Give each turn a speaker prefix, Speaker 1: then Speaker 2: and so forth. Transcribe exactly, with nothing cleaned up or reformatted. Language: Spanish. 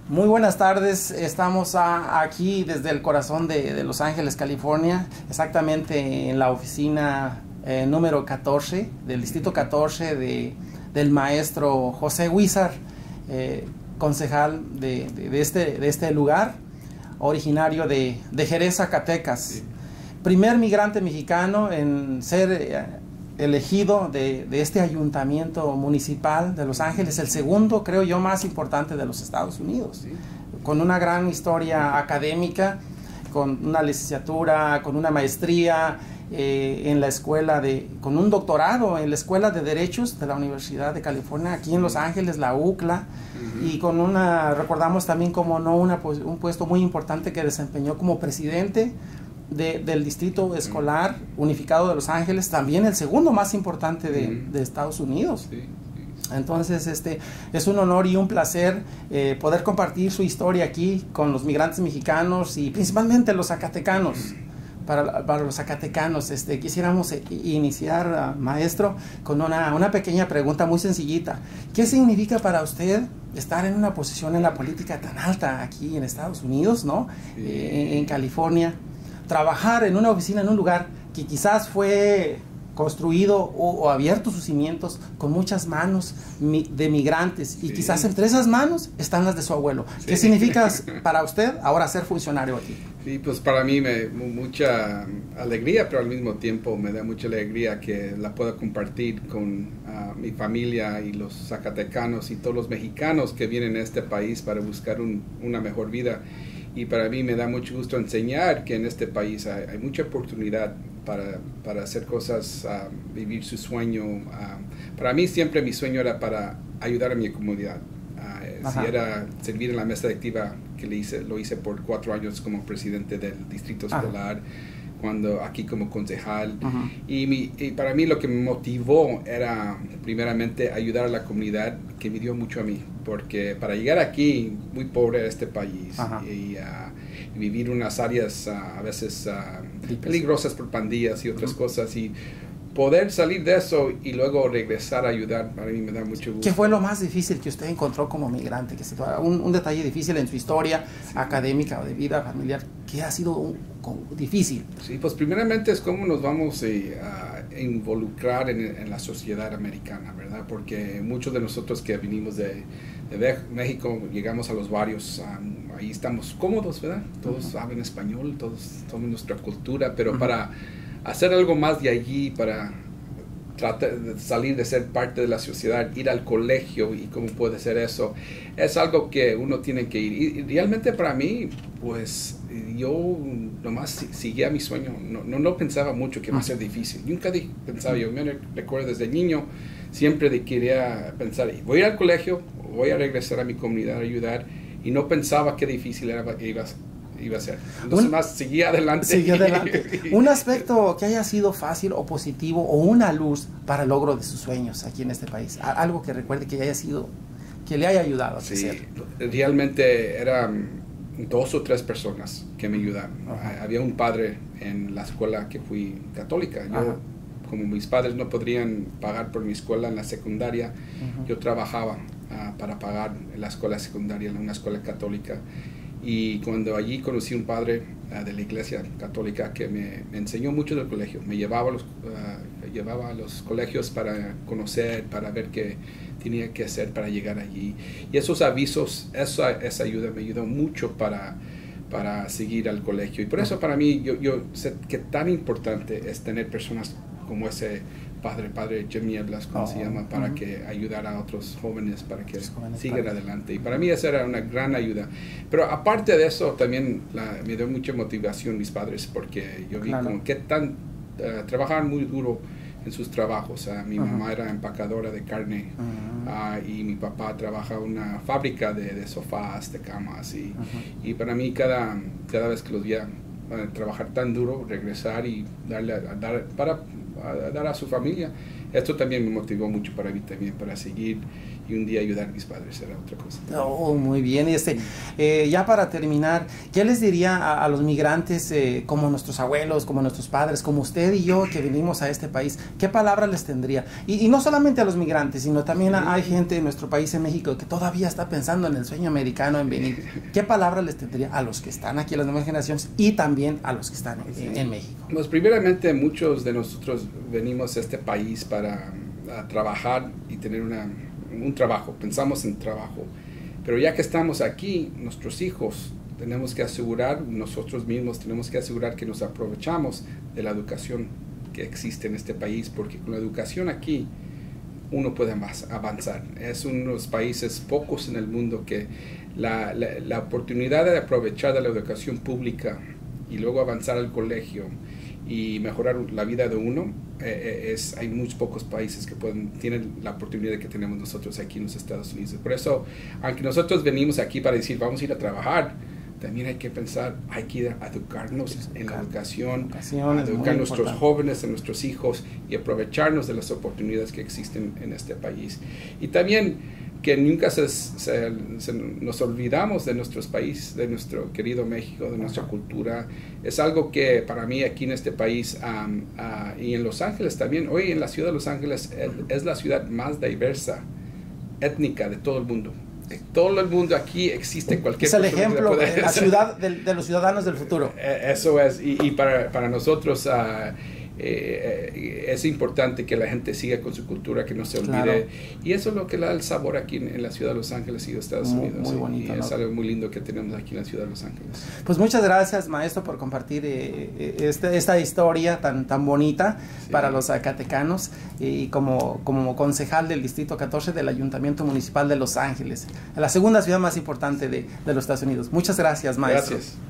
Speaker 1: Muy buenas tardes, estamos a, aquí desde el corazón de, de Los Ángeles, California, exactamente en la oficina eh, número catorce, del distrito catorce de, del maestro José Huizar, eh, concejal de, de, de, este, de este lugar, originario de, de Jerez, Zacatecas. Sí. Primer migrante mexicano en ser eh, elegido de, de este ayuntamiento municipal de Los Ángeles, el segundo, creo yo, más importante de los Estados Unidos, sí. Con una gran historia académica, con una licenciatura, con una maestría eh, en la escuela de, con un doctorado en la Escuela de Derechos de la Universidad de California, aquí en Los Ángeles, la U C L A, uh-huh. Y con una, recordamos también como no, una, un puesto muy importante que desempeñó como presidente De, del Distrito Escolar Unificado de Los Ángeles, también el segundo más importante de, mm. de Estados Unidos. Sí, sí. Entonces, este, es un honor y un placer eh, poder compartir su historia aquí con los migrantes mexicanos y principalmente los zacatecanos. Mm. Para, para los zacatecanos, este, quisiéramos eh, iniciar, uh, maestro, con una, una pequeña pregunta muy sencillita. ¿Qué significa para usted estar en una posición en la política tan alta aquí en Estados Unidos, ¿no? Sí. Eh, en, en California. Trabajar en una oficina en un lugar que quizás fue construido o, o abierto sus cimientos con muchas manos mi, de migrantes, sí. Y quizás entre esas manos están las de su abuelo. Sí. ¿Qué significa para usted ahora ser funcionario aquí?
Speaker 2: Sí, pues para mí me mucha alegría, pero al mismo tiempo me da mucha alegría que la pueda compartir con uh, mi familia y los zacatecanos y todos los mexicanos que vienen a este país para buscar un, una mejor vida. Y para mí me da mucho gusto enseñar que en este país hay, hay mucha oportunidad para, para hacer cosas, uh, vivir su sueño. Uh, para mí siempre mi sueño era para ayudar a mi comunidad. Uh, si era servir en la mesa directiva, que le hice, lo hice por cuatro años como presidente del distrito escolar, ah. cuando aquí como concejal. Uh-huh. y, mi, y para mí lo que me motivó era primeramente ayudar a la comunidad, que me dio mucho a mí. Porque para llegar aquí, muy pobre a este país, y, uh, y vivir en unas áreas uh, a veces uh, peligrosas por pandillas y otras uh-huh. cosas, y poder salir de eso y luego regresar a ayudar, para mí me da mucho gusto.
Speaker 1: ¿Qué fue lo más difícil que usted encontró como migrante? Que se, un, un detalle difícil en su historia sí. académica o de vida familiar, ¿qué ha sido un, un, difícil?
Speaker 2: Sí, pues primeramente es cómo nos vamos eh, a involucrar en, en la sociedad americana, ¿verdad? Porque muchos de nosotros que venimos de, de México, llegamos a los barrios, um, ahí estamos cómodos, ¿verdad? Todos uh-huh. hablan español, todos somos nuestra cultura, pero uh-huh. para hacer algo más de allí, para tratar de salir de ser parte de la sociedad, ir al colegio y cómo puede ser eso, es algo que uno tiene que ir. Y realmente para mí, pues yo nomás seguía mi sueño, no, no, no pensaba mucho que va a ser difícil. Nunca pensaba, yo me recuerdo desde niño, siempre de quería pensar, voy a ir al colegio, voy a regresar a mi comunidad a ayudar, y no pensaba qué difícil era, iba a iba a ser. Entonces un, más seguía adelante.
Speaker 1: Seguía adelante. Un aspecto que haya sido fácil o positivo o una luz para el logro de sus sueños aquí en este país. Algo que recuerde que haya sido, que le haya ayudado a crecer.
Speaker 2: Sí, realmente eran dos o tres personas que me ayudaron. Uh-huh. Había un padre en la escuela que fui católica. Yo, uh-huh. como mis padres no podrían pagar por mi escuela en la secundaria, uh-huh. yo trabajaba uh, para pagar en la escuela secundaria, en una escuela católica. Y cuando allí conocí un padre uh, de la iglesia católica que me, me enseñó mucho del colegio, me llevaba a, los, uh, llevaba a los colegios para conocer, para ver qué tenía que hacer para llegar allí. Y esos avisos, esa, esa ayuda me ayudó mucho para, para seguir al colegio. Y por eso para mí, yo, yo sé que tan importante es tener personas como ese padre, padre Jimmy Eblas, como oh, se llama, para uh-huh. que ayudar a otros jóvenes para que sigan adelante. Y para mí esa era una gran ayuda. Pero aparte de eso, también la, me dio mucha motivación mis padres, porque yo vi claro. como que tan, uh, trabajaban muy duro en sus trabajos. Uh, mi uh-huh. mamá era empacadora de carne uh-huh. uh, y mi papá trabajaba en una fábrica de, de sofás, de camas. Y, uh-huh. y para mí cada, cada vez que los veía uh, trabajar tan duro, regresar y darle a, dar para a dar a su familia, esto también me motivó mucho para mí también, para seguir y un día ayudar a mis padres era otra cosa.
Speaker 1: Oh, muy bien. Este, eh, ya para terminar, ¿qué les diría a, a los migrantes eh, como nuestros abuelos, como nuestros padres, como usted y yo que venimos a este país? ¿Qué palabras les tendría? Y, y no solamente a los migrantes, sino también a, hay gente en nuestro país, en México, que todavía está pensando en el sueño americano, en venir. ¿Qué palabras les tendría a los que están aquí, a las nuevas generaciones, y también a los que están en, en México?
Speaker 2: Pues primeramente, muchos de nosotros venimos a este país para a trabajar y tener una, un trabajo, pensamos en trabajo, pero ya que estamos aquí, nuestros hijos tenemos que asegurar, nosotros mismos tenemos que asegurar que nos aprovechamos de la educación que existe en este país, porque con la educación aquí uno puede más avanzar. Es uno de los países pocos en el mundo que la, la, la oportunidad de aprovechar de la educación pública y luego avanzar al colegio y mejorar la vida de uno, eh, es, hay muy pocos países que pueden, tienen la oportunidad que tenemos nosotros aquí en los Estados Unidos. Por eso, aunque nosotros venimos aquí para decir vamos a ir a trabajar, también hay que pensar, hay que ir a educarnos en la educación, a educar a nuestros jóvenes, a nuestros hijos y aprovecharnos de las oportunidades que existen en este país. Y también que nunca se, se, se, nos olvidamos de nuestros países, de nuestro querido México, de nuestra cultura. Es algo que para mí aquí en este país um, uh, y en Los Ángeles también, hoy en la ciudad de Los Ángeles es, es la ciudad más diversa, étnica de todo el mundo. De todo el mundo aquí existe cualquier
Speaker 1: es el ejemplo de la ciudad de, de los ciudadanos del futuro.
Speaker 2: Eso es, y, y para, para nosotros uh, eh, es importante que la gente siga con su cultura, que no se olvide, claro. Y eso es lo que le da el sabor aquí en, en la ciudad de Los Ángeles y de Estados muy, Unidos, muy bonito, y es ¿no? algo muy lindo que tenemos aquí en la ciudad de Los Ángeles.
Speaker 1: Pues muchas gracias, maestro, por compartir eh, este, esta historia tan, tan bonita, sí, para los zacatecanos, y como, como concejal del Distrito catorce del Ayuntamiento Municipal de Los Ángeles, la segunda ciudad más importante de, de los Estados Unidos. Muchas gracias, maestro.
Speaker 2: Gracias.